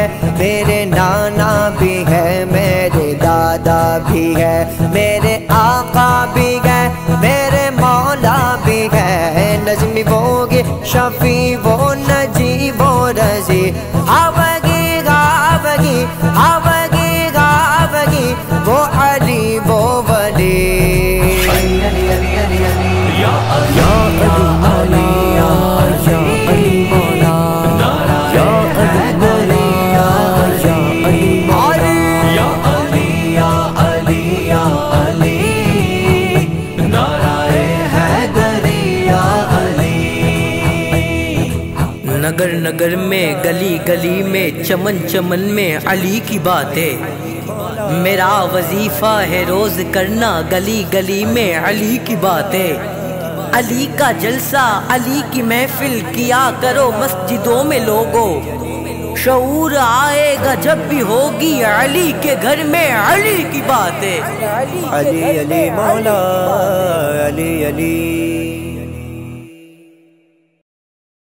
ہے، میرے نانا بھی ہے، میرے دادا بھی ہے، میرے آقا بھی ہے، میرے مولا بھی ہے، نظمی وہ گے شفیع وہ نجی وہ رضی، آوگی گاوگی آوگی گاوگی وہ علی وہ ولی، یا علی مولا، یا علی مولا، یا علی مولا، یا علی مولا، یا علی یا علی یا علی، نعرہ حیدری یا علی۔ نگر نگر میں گلی گلی میں چمن چمن میں علی کی باتیں، میرا وظیفہ ہے روز کرنا گلی گلی میں علی کی باتیں، علی کا جلسہ علی کی محفل کیا کرو مسجدوں میں لوگو، شعور آئے گا جب بھی ہوگی علی کے گھر میں علی کی باتیں، علی علی مولا، علی علی